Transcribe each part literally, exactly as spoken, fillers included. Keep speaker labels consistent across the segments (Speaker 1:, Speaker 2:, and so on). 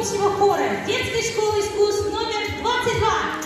Speaker 1: общего хора детской школы искусств номер двадцать два.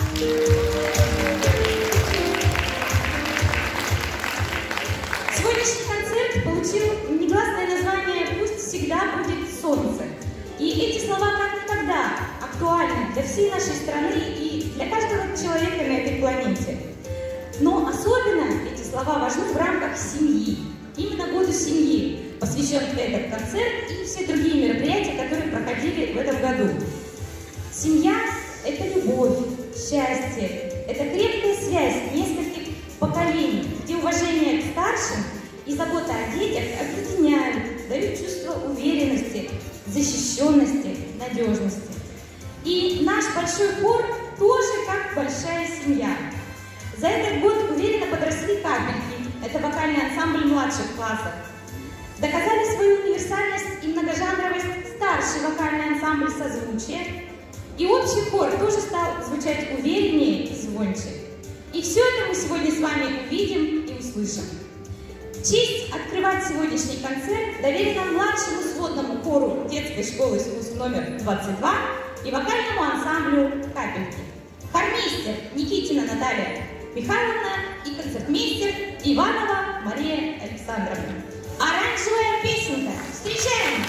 Speaker 1: Сегодняшний концерт получил негласное название «Пусть всегда будет солнце». И эти слова как никогда актуальны для всей нашей страны и для каждого человека на этой планете. Но особенно эти слова важны в рамках семьи. Именно году семьи посвящен этот концерт и все другие мероприятия, которые проходили в этом году. Семья – это любовь, счастье, это крепкая связь нескольких поколений, где уважение к старшим и забота о детях объединяют, дают чувство уверенности, защищенности, надежности. И наш большой хор тоже как большая семья. За этот год уверенно подросли капельки. Это вокальный ансамбль младших классов. Доказали свою универсальность и многожанровость старший вокальный ансамбль созвучия. И общий хор тоже стал звучать увереннее и звонче. И все это мы сегодня с вами увидим и услышим. Честь открывать сегодняшний концерт доверена младшему сводному хору детской школы искусств номер двадцать два и вокальному ансамблю «Капельки». Хормейстер Никитина Наталья Михайловна и концертмейстер Иванова Мария Александровна. Оранжевая песенка. Встречаем!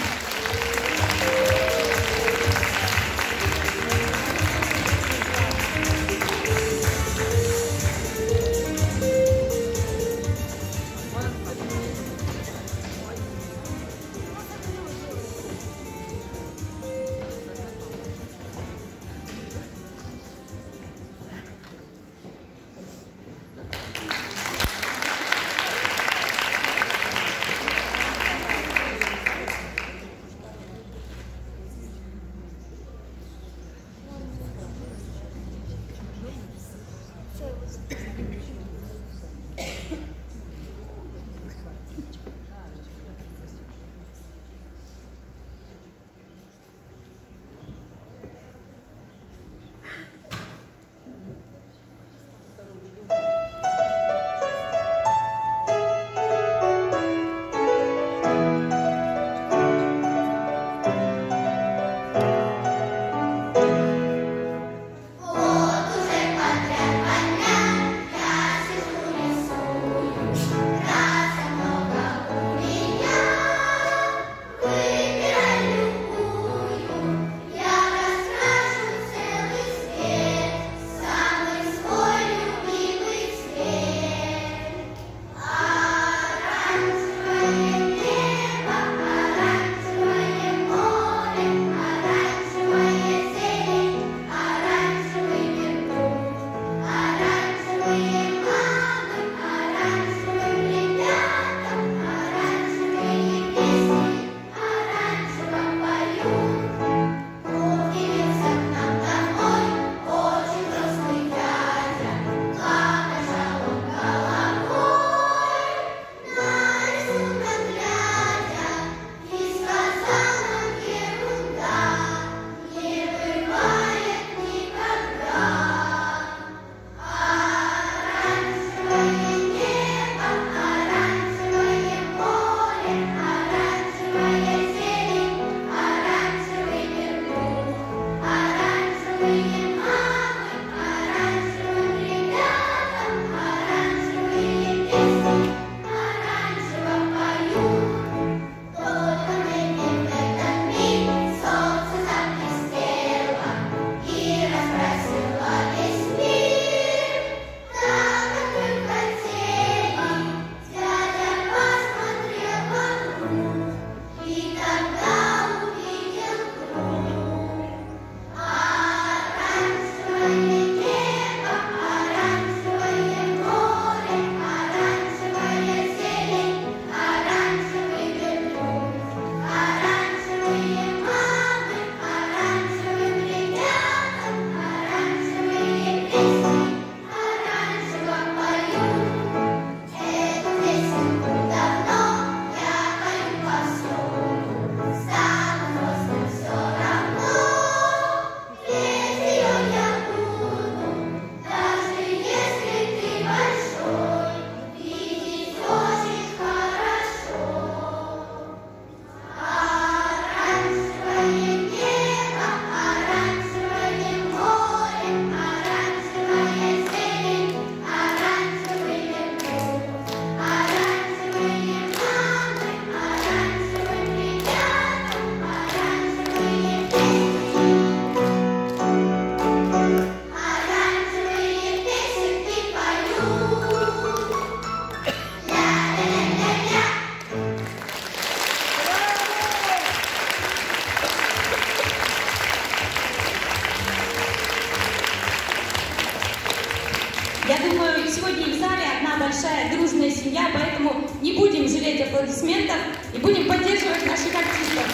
Speaker 1: большая дружная семья, поэтому не будем жалеть аплодисментов и будем поддерживать наших артистов.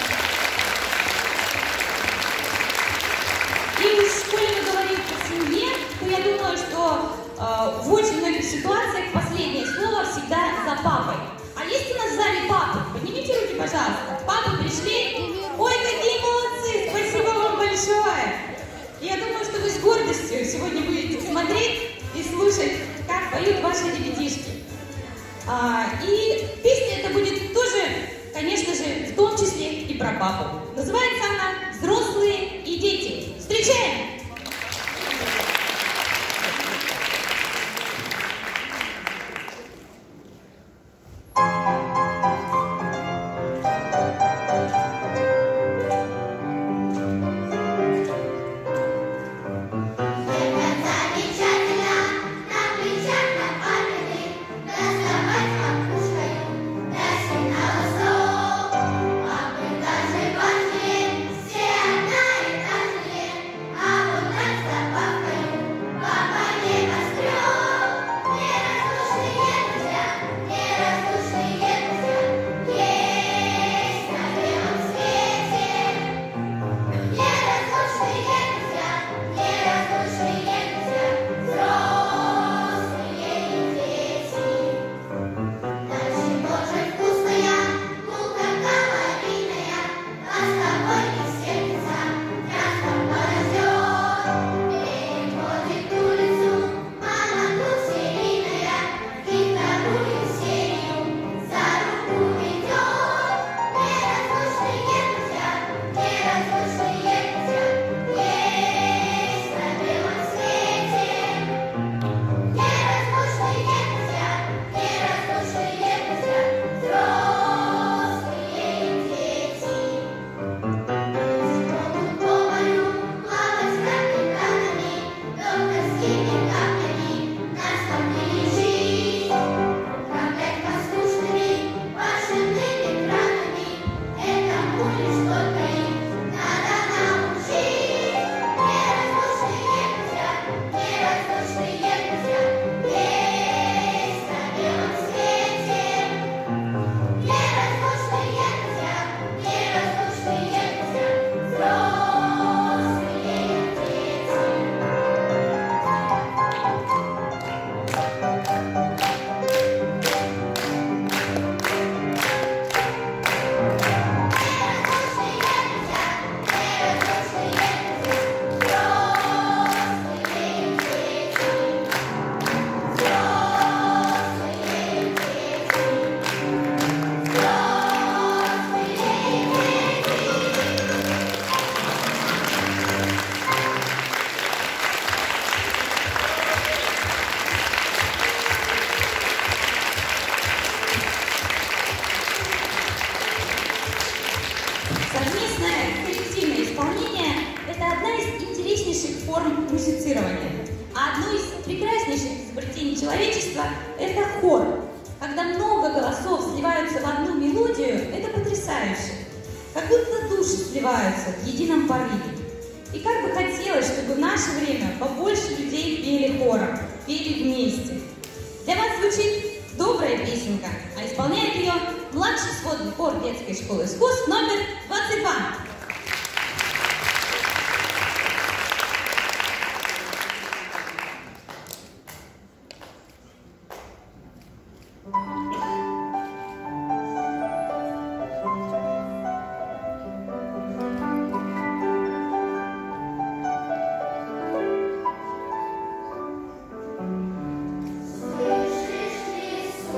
Speaker 1: И уж коли мы говорим о семье, то я думаю, что э, в очень многих ситуациях последнее слово всегда за папой. А есть у нас в зале папы? Поднимите руки, пожалуйста. Папы пришли? Ой, какие молодцы! Спасибо вам большое! Я думаю, что вы с гордостью сегодня будете смотреть и слушать, как поют ваши ребятишки. А, и песня эта будет тоже, конечно же, в том числе и про папу. Называется она «Взрослые и дети». Встречаем!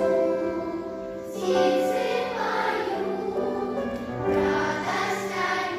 Speaker 2: Птицы поют, радость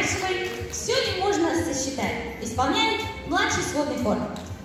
Speaker 1: заканчивай, все не можно сосчитать. Исполняет младший сводный хор.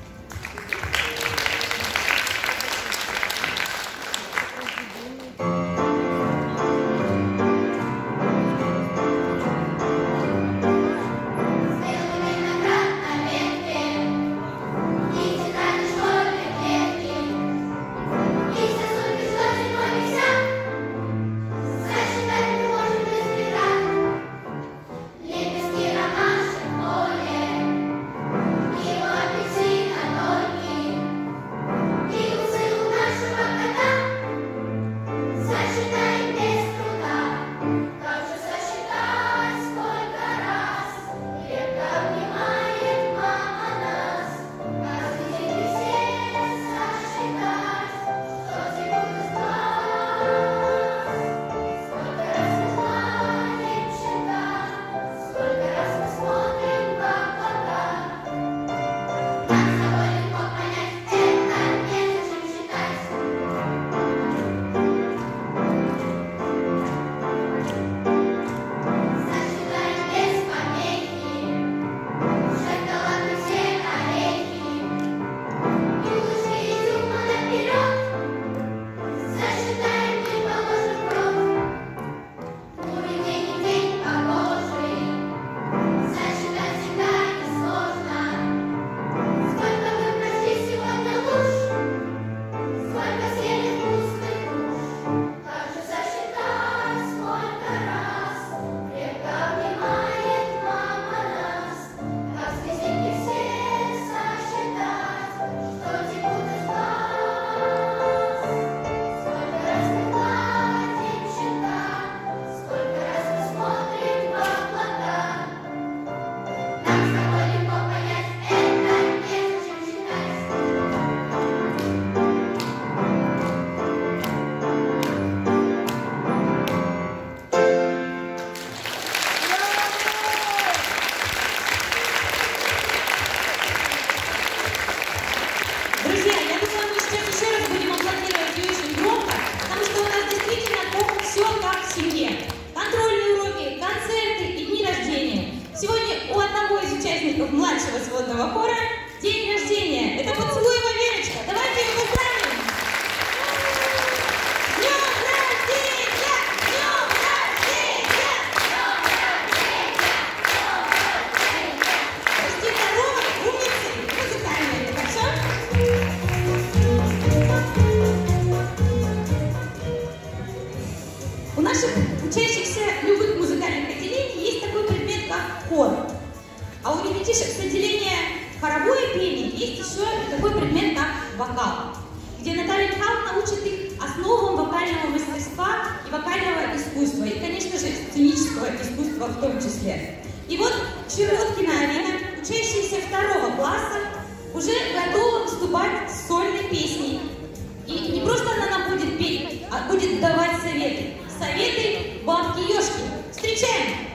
Speaker 1: Младшего сводного хора день рождения. Это поцелуева Верочка. Давайте ее поздравим. С днем рождения! С днем рождения! Почти здоровой, умницей и музыкальной. Хорошо? У наших учащихся любых музыкальных отделений есть такой предмет, как хор. А у ребятишек с отделения хоровое пение есть еще такой предмет, как вокал, где Наталья Михайловна учит их основам вокального мастерства и вокального искусства, и, конечно же, сценического искусства в том числе. И вот Черуткина Арина, учащаяся второго класса, уже готова выступать с сольной песней. И не просто она нам будет петь, а будет давать советы. Советы бабки-ешки. Встречаем!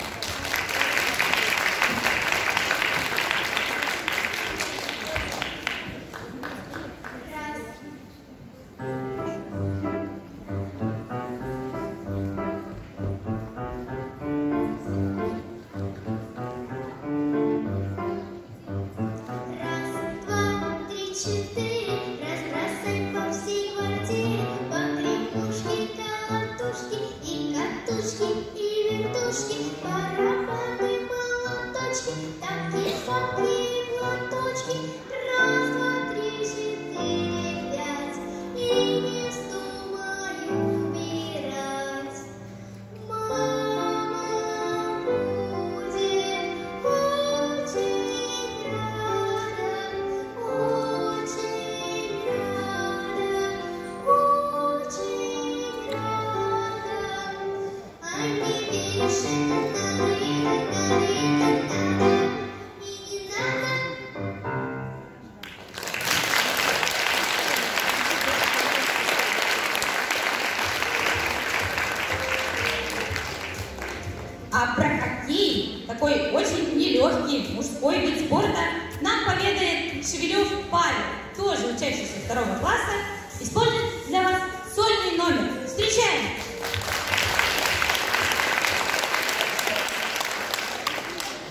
Speaker 1: А про хоккей, такой очень нелегкий мужской вид спорта, нам поведает Шевелев Павел, тоже учащийся второго класса, исполнит для вас сольный номер. Встречаем!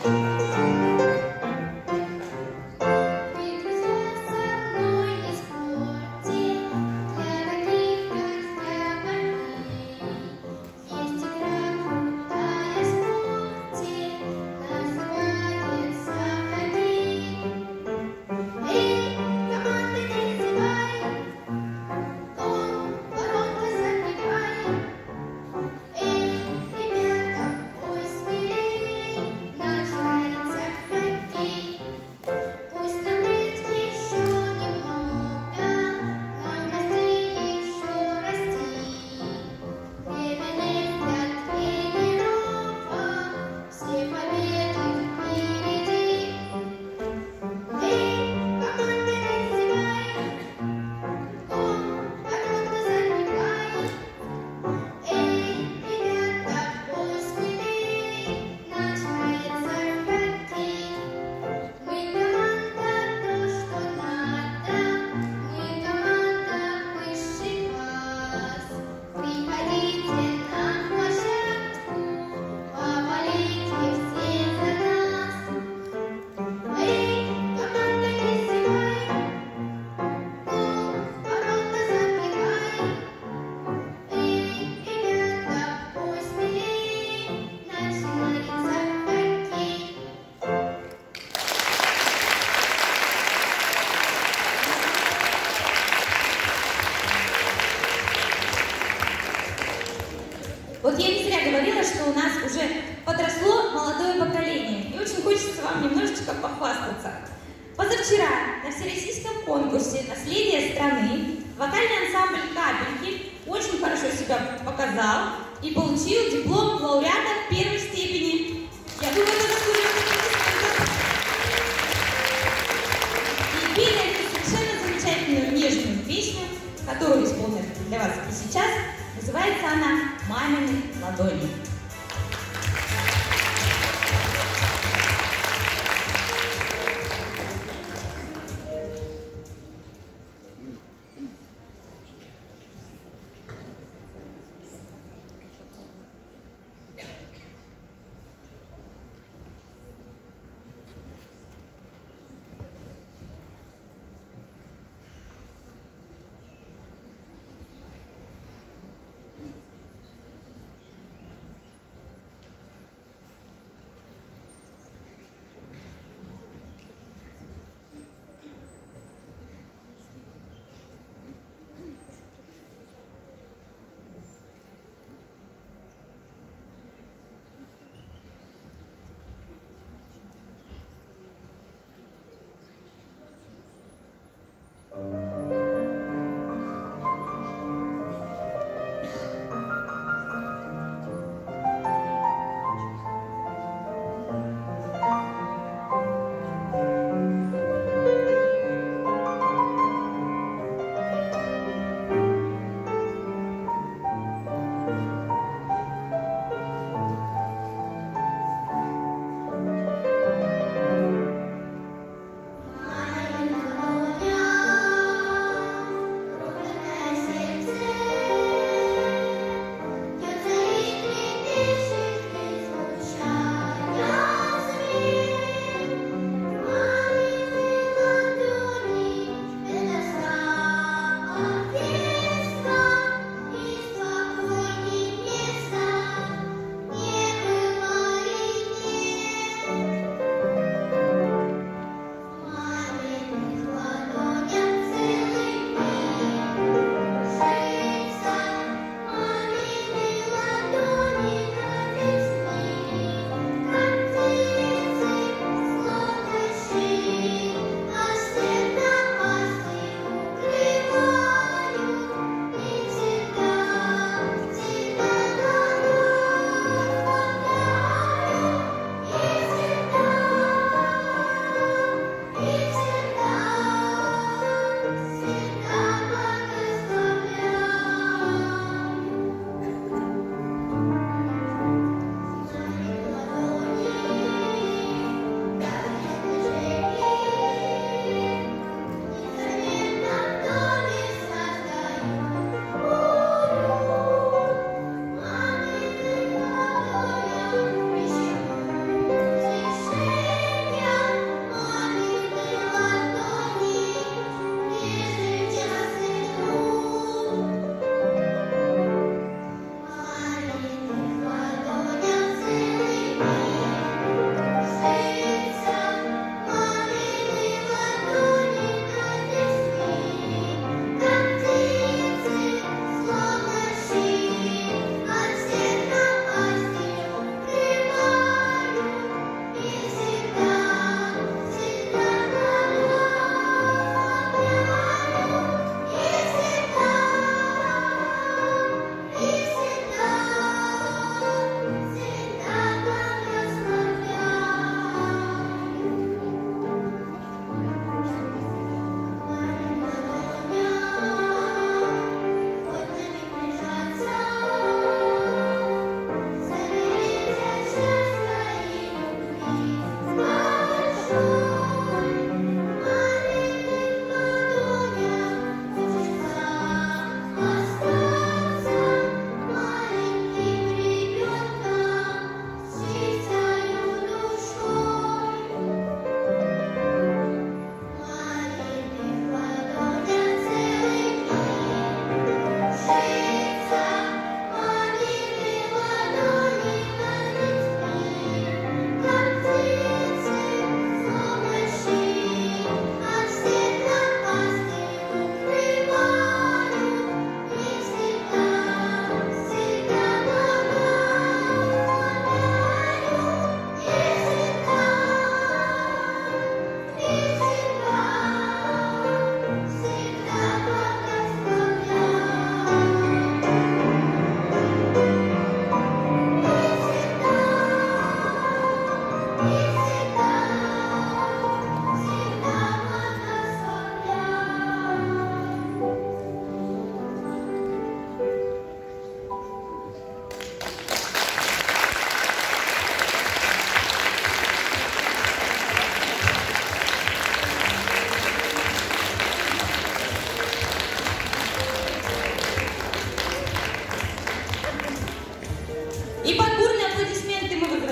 Speaker 1: Вот я не зря говорила, что у нас уже подросло молодое поколение. И очень хочется вам немножечко похвастаться. Позавчера на всероссийском конкурсе «Наследие страны» вокальный ансамбль «Капельки» очень хорошо себя показал и получил диплом лауреата первой степени. Я думаю, это заслуженно. И пели они совершенно замечательную нежную песню, которую исполнят для вас и сейчас. Называется она «Мамины ладони».
Speaker 2: Yeah.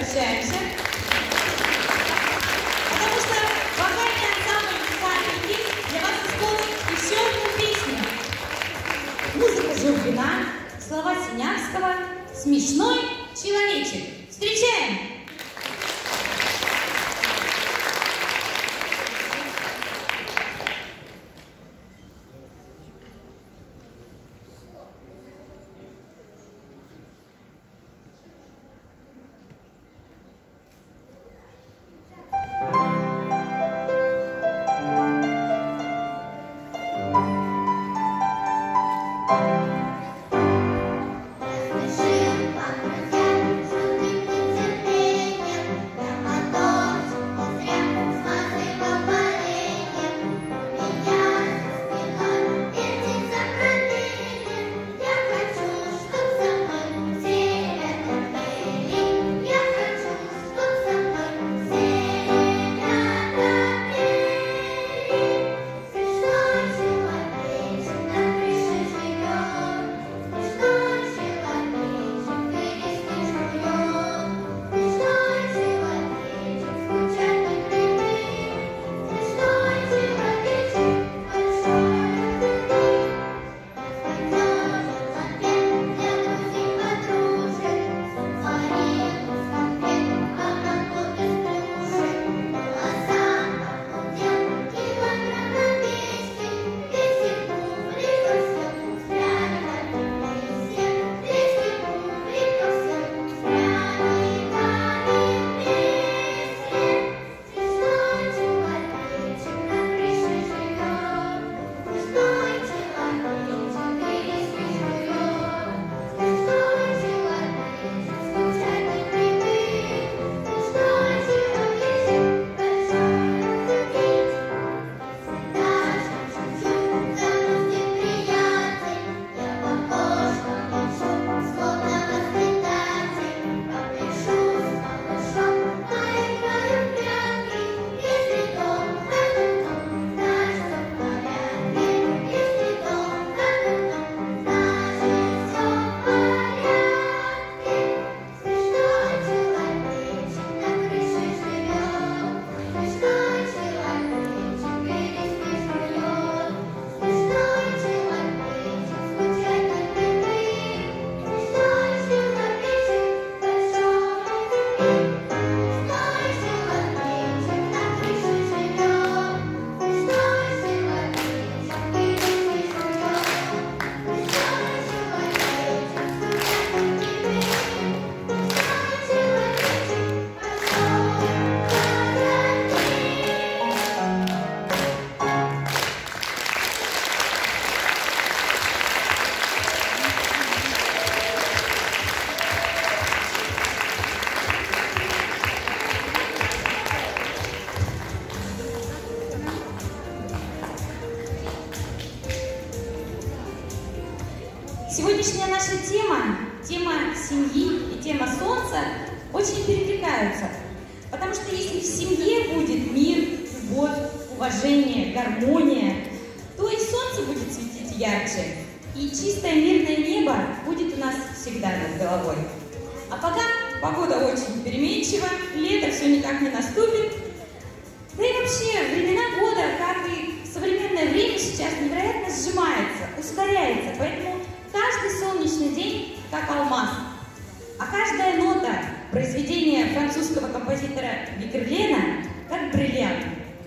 Speaker 1: возвращаемся. Потому что вокальный ансамбль «Капельки» для вас исполнит еще одну песню. Музыка Журбина, слова Синявского, «Смешной человечек». Встречаем! Сегодняшняя наша тема, тема семьи и тема солнца очень перекликаются. Потому что если в семье будет мир, любовь, уважение, гармония, то и солнце будет светить ярче. И чистое мирное небо будет у нас всегда над головой. А пока погода очень переменчива, лето все никак не наступит. Да и вообще, времена года, как и современное время сейчас, невероятно сжимается, ускоряется. Поэтому каждый солнечный день как алмаз. А каждая нота произведения французского композитора Викерлена как бриллиант.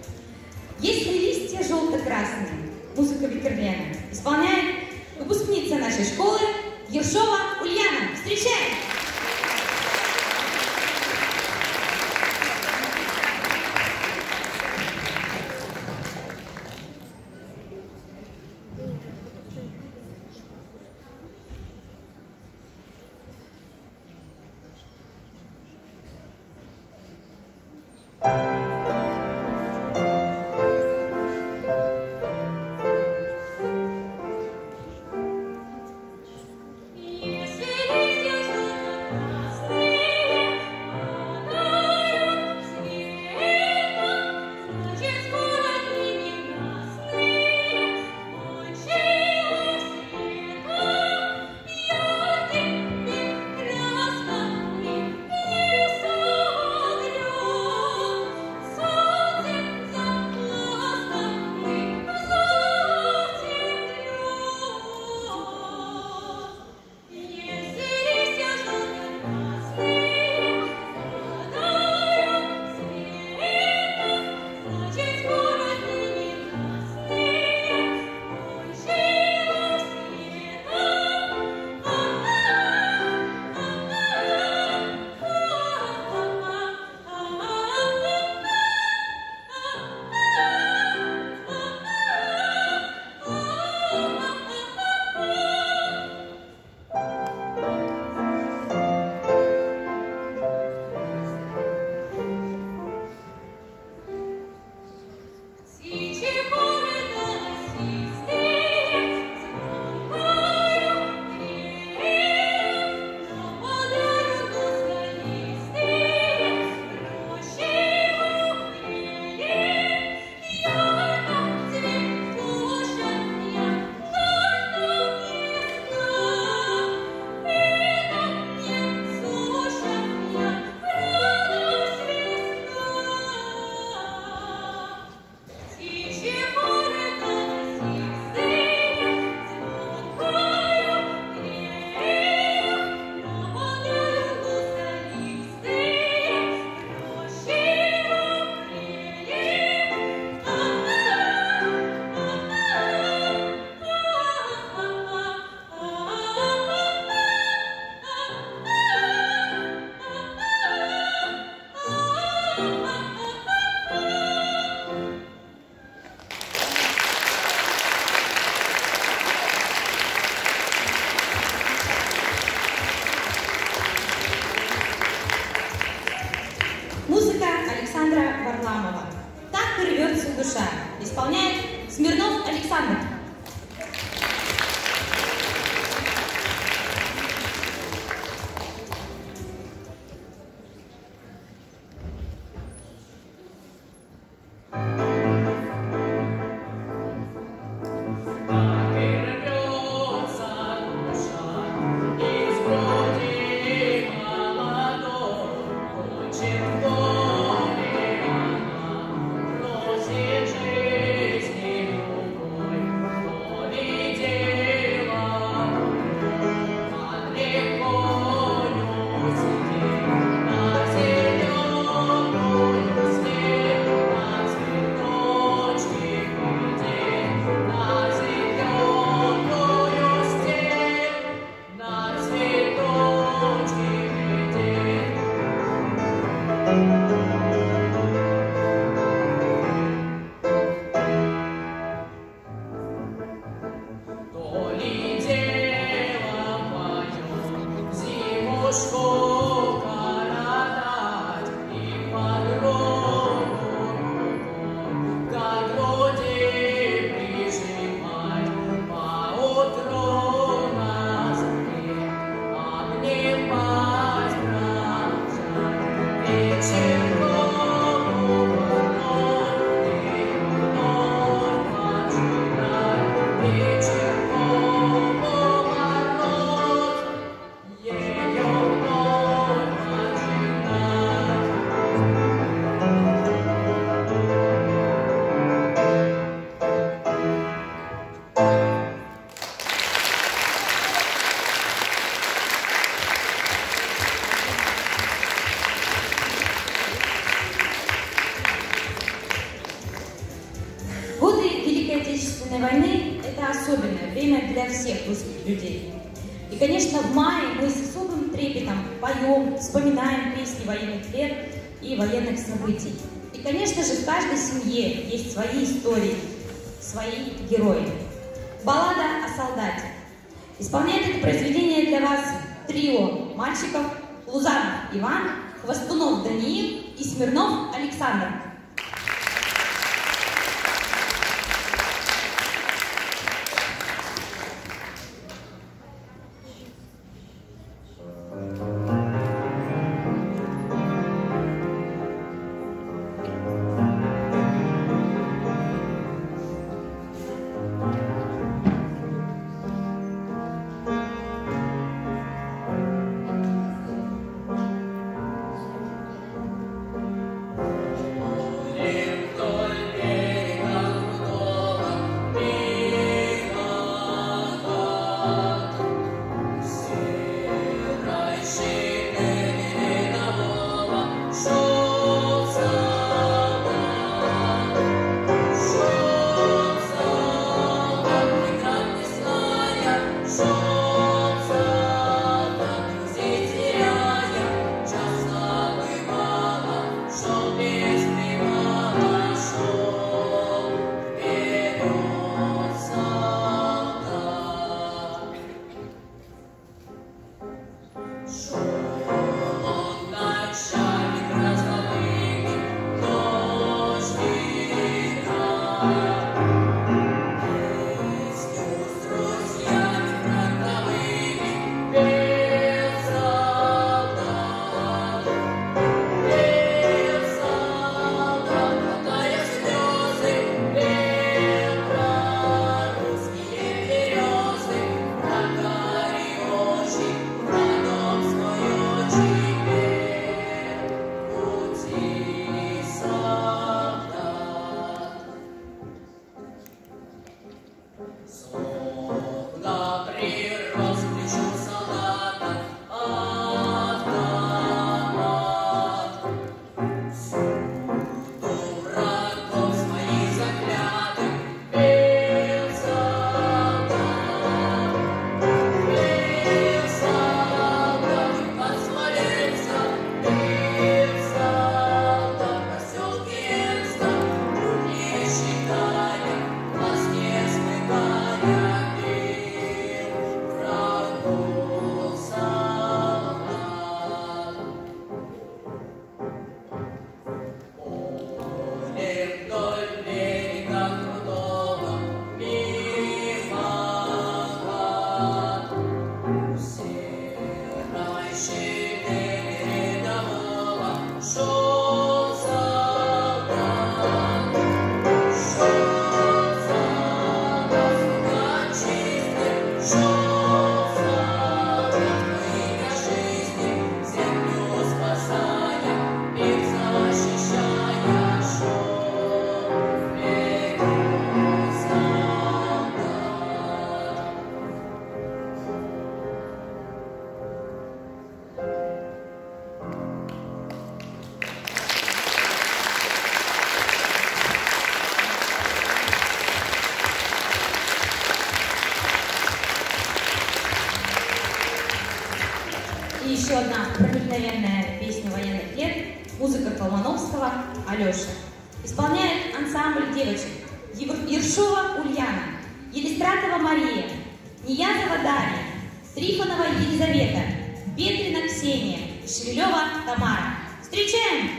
Speaker 1: Если листья желто-красные, музыка Викерлена исполняет выпускница нашей школы Ершова Ульяна. Встречаем! душа. Исполняет Смирнов Александр. Войны – это особенное время для всех русских людей. И, конечно, в мае мы с особым трепетом поем, вспоминаем песни военных лет и военных событий. И, конечно же, в каждой семье есть свои истории, свои герои. Баллада о солдате. Исполняет это произведение для вас трио мальчиков Лузанов Иван, Хвостунов Даниил и Смирнов Александр.
Speaker 2: Oh
Speaker 1: военных лет, музыка Колмановского «Алеша». Исполняет ансамбль девочек Ершова Ульяна, Елистратова Мария, Ниязова Дарья, Трифонова Елизавета, Петрина Ксения, Шевелева Тамара. Встречаем!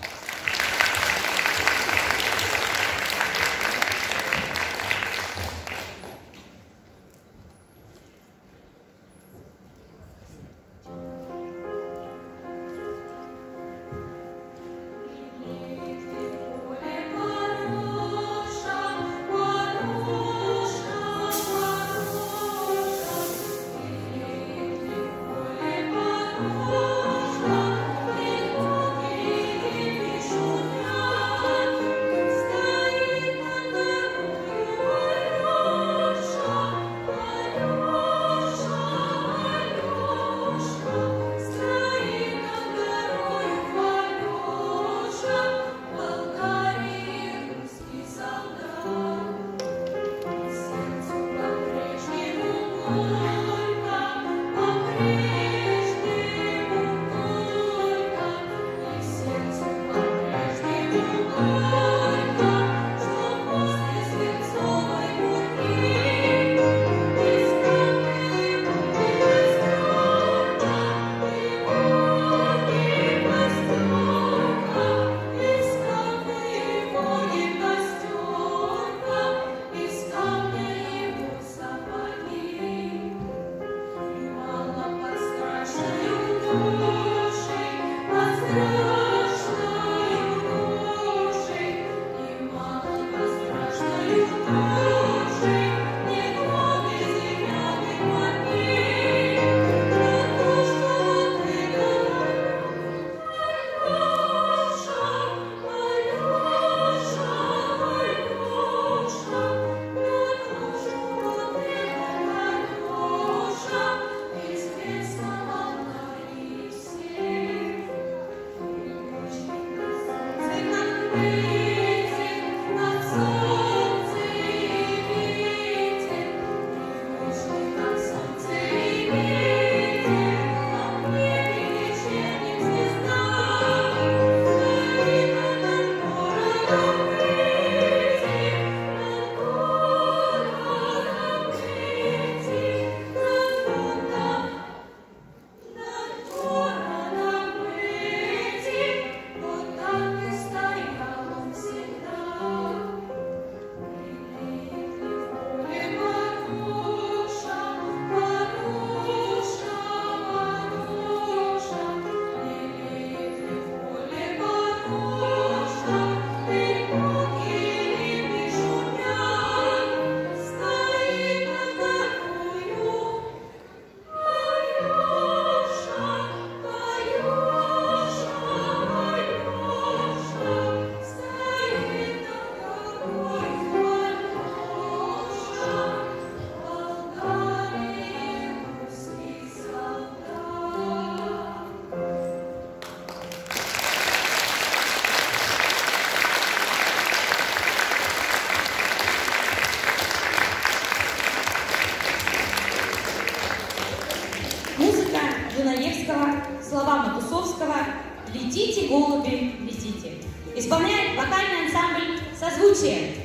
Speaker 1: Слова Матусовского «Летите, голуби, летите». Исполняет вокальный ансамбль «Созвучие».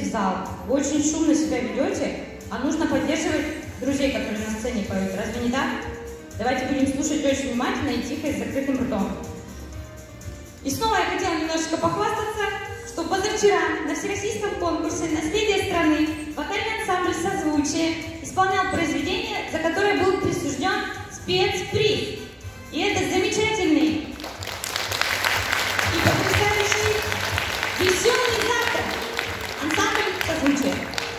Speaker 1: в зал. Вы очень шумно себя ведете, а нужно поддерживать друзей, которые на сцене поют. Разве не так? Давайте будем слушать очень внимательно и тихо, и с закрытым ртом. И снова я хотела немножечко похвастаться, что позавчера на всероссийском конкурсе «Наследие страны» вокальный ансамбль «Созвучие» исполнял произведение, за которое был присужден спецприз. И это замечательный и потрясающий веселый завтрак ансамбль «Созвучие».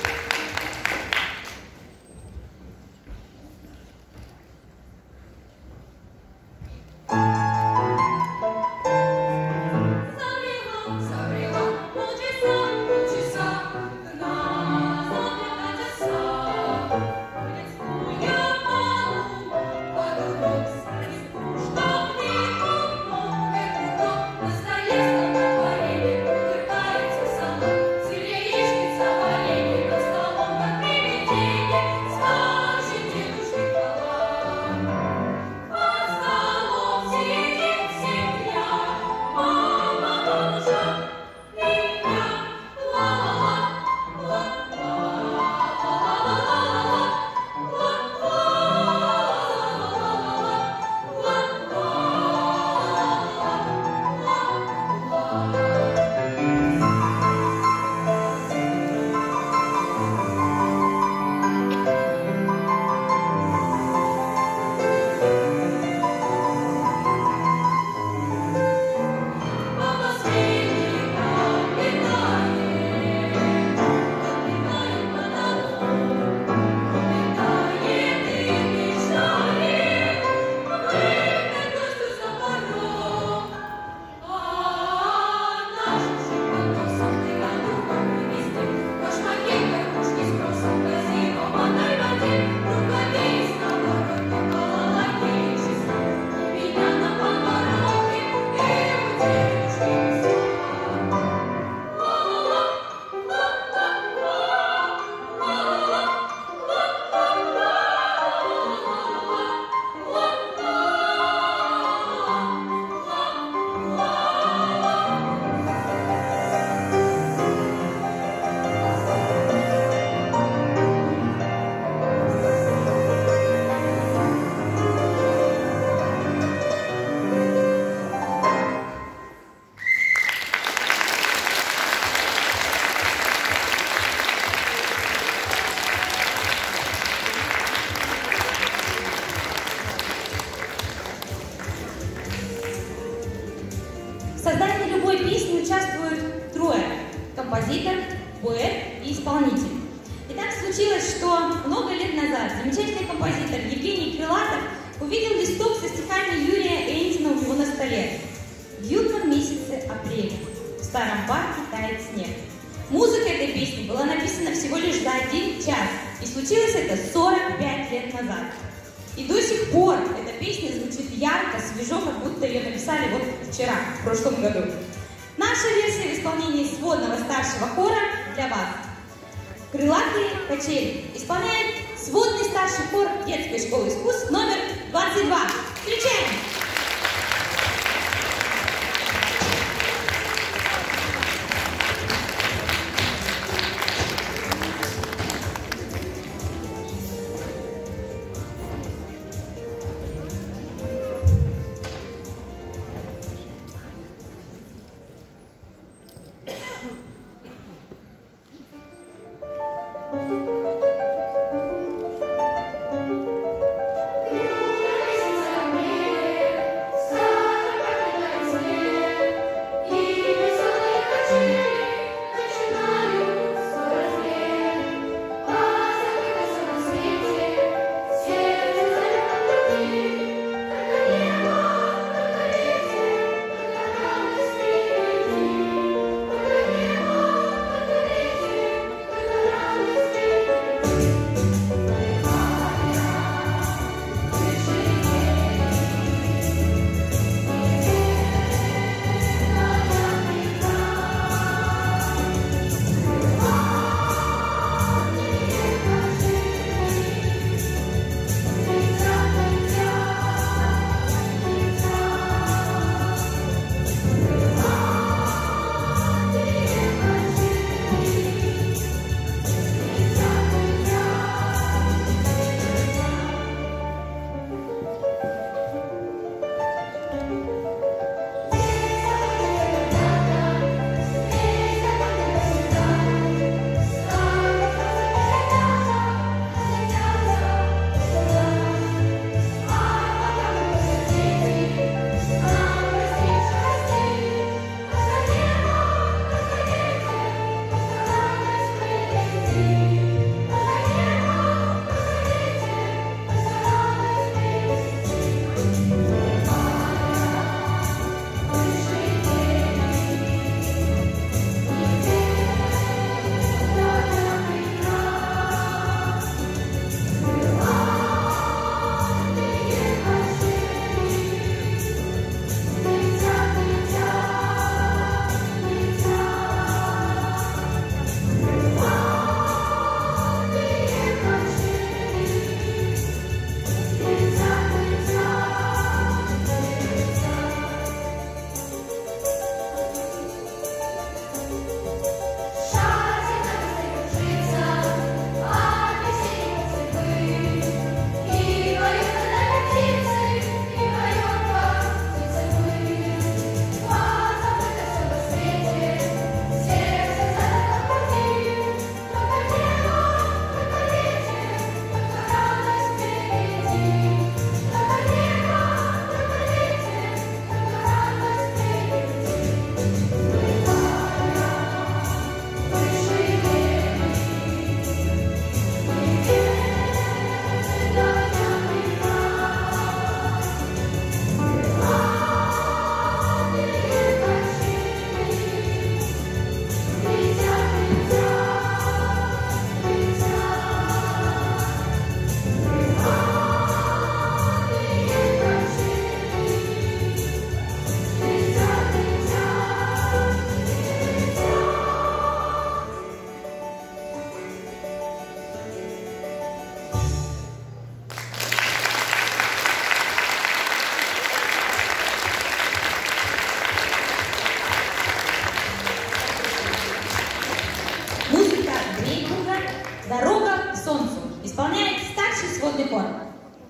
Speaker 1: В создании любой песни участвуют трое – композитор, поэт и исполнитель. И так случилось, что много лет назад замечательный композитор Евгений Крылатов увидел листок со стихами Юрия Эндина у него на столе. В южном месяце апреля в старом парке тает снег. Музыка этой песни была написана всего лишь за один час, и случилось это сорок пять лет назад. И до сих пор эта песня звучит ярко, свежо, как будто ее написали вот вчера, в прошлом году. Наша версия в исполнении сводного старшего хора для вас. «Крылатые качели» исполняет сводный старший хор детской школы искусств номер двадцать два. Встречаем!
Speaker 2: Крылатые
Speaker 1: Антонова.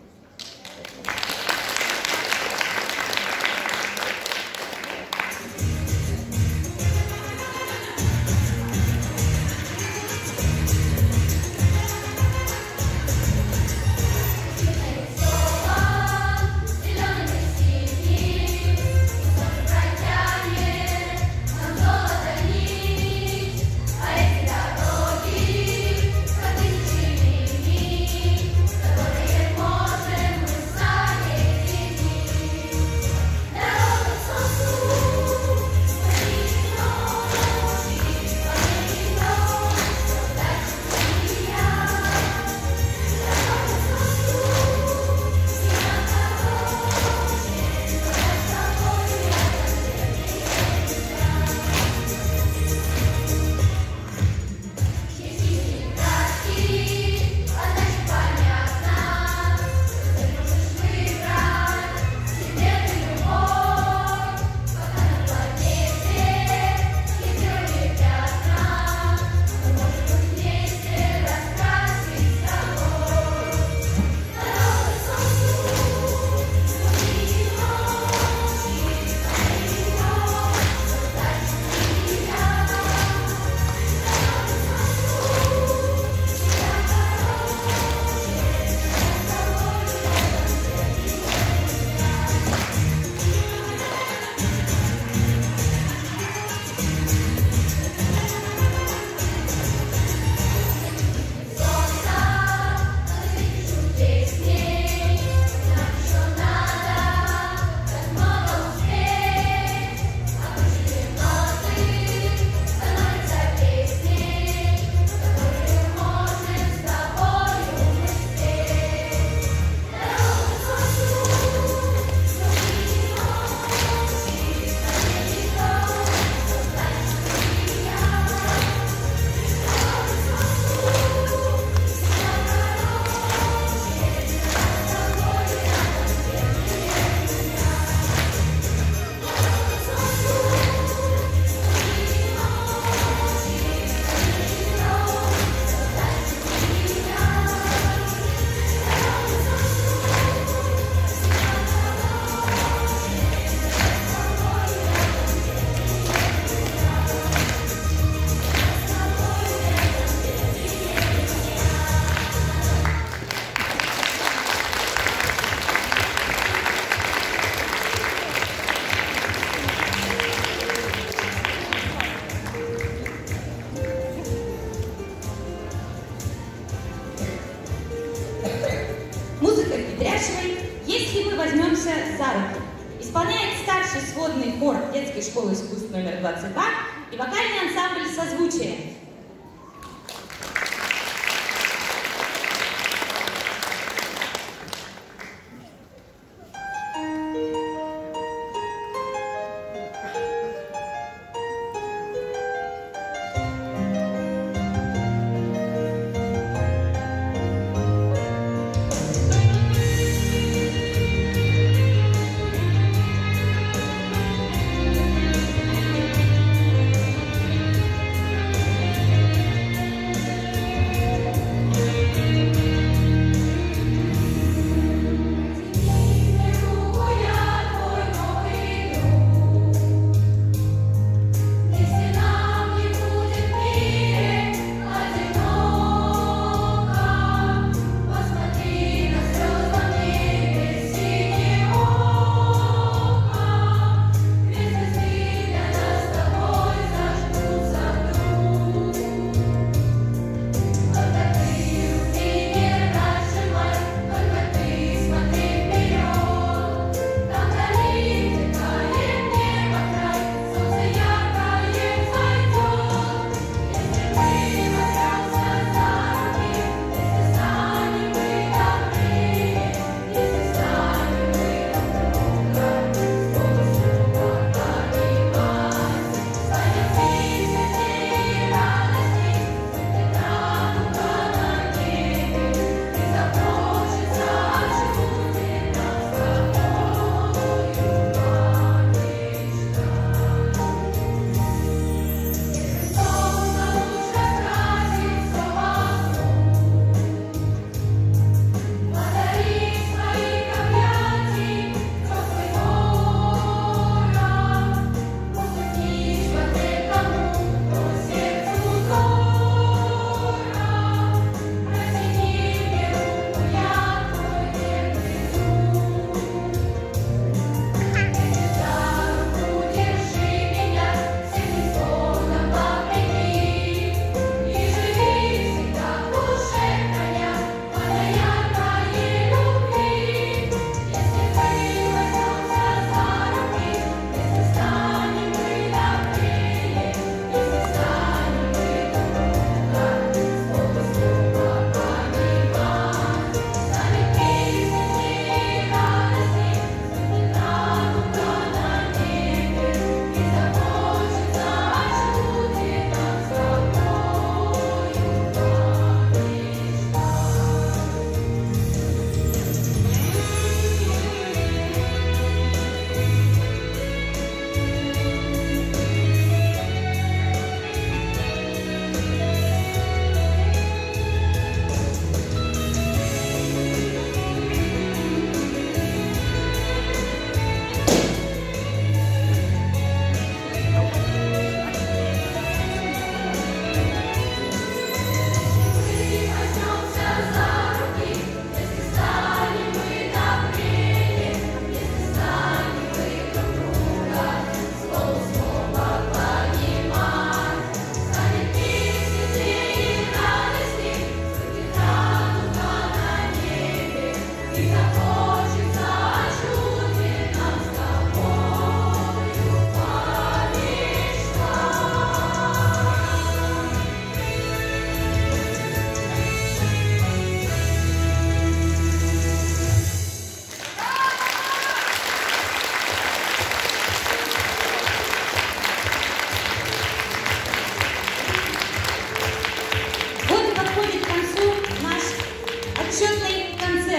Speaker 1: «Если мы возьмемся за руки» исполняет старший сводный хор детской школы искусств номер двадцать два и вокальный ансамбль «Созвучие».
Speaker 2: Thank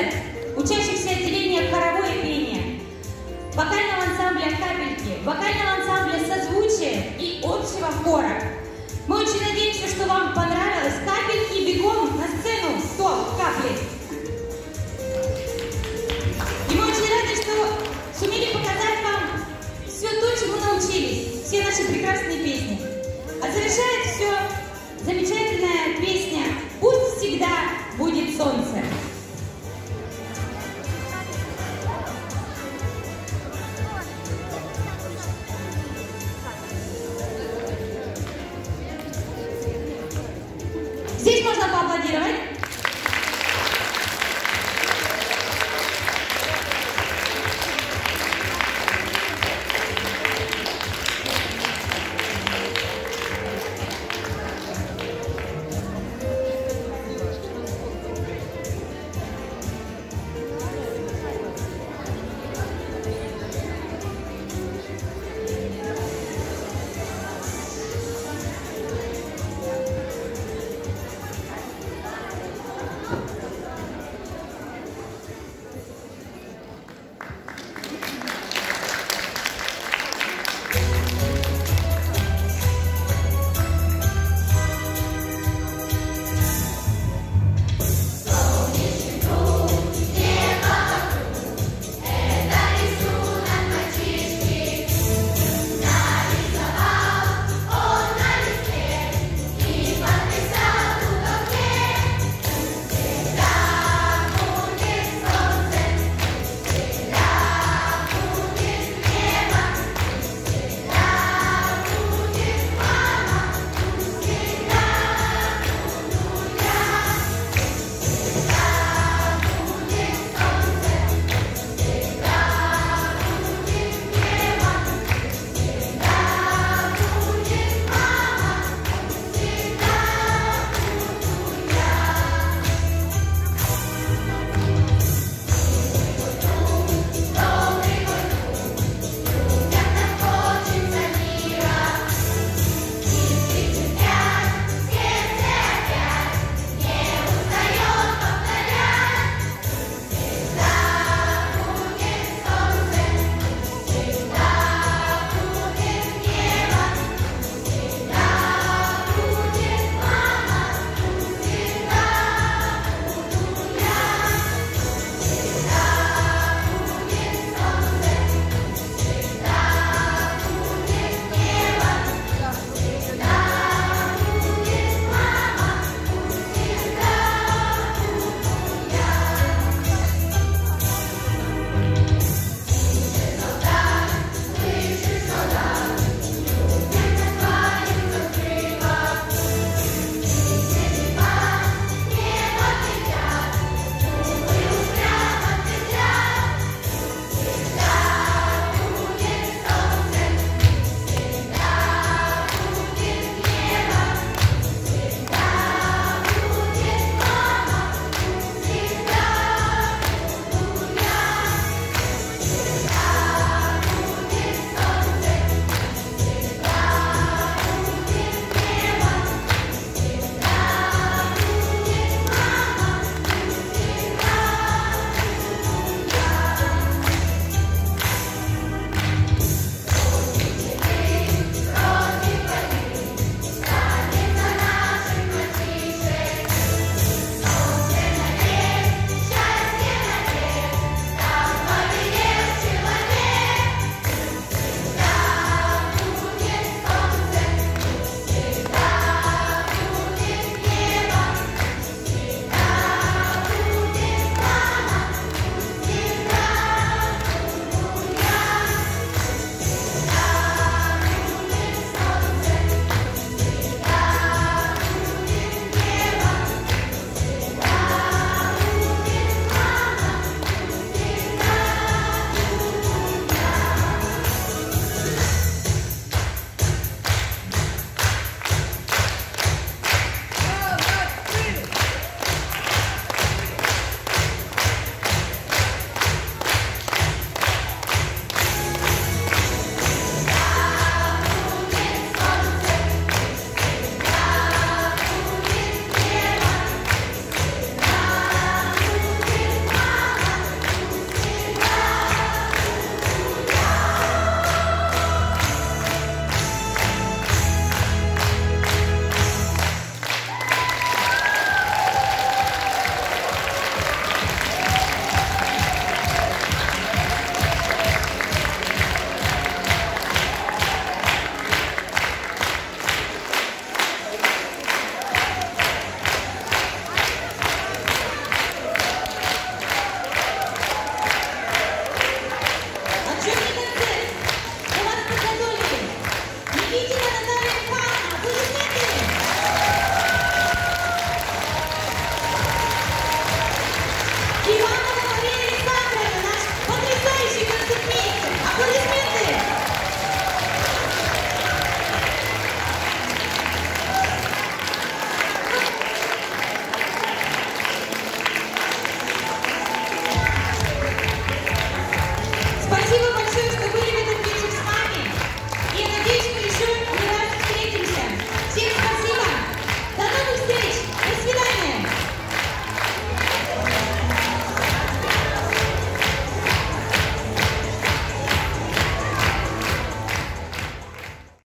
Speaker 1: концерт учащихся отделения хоровое пение, вокального ансамбля «Капельки», вокального ансамбля «Созвучие» и общего хора. Мы очень надеемся, что вам понравилось. Капельки, бегом на сцену! Стоп, капли! И мы очень рады, что сумели показать вам все то, чему научились, все наши прекрасные песни. А завершает все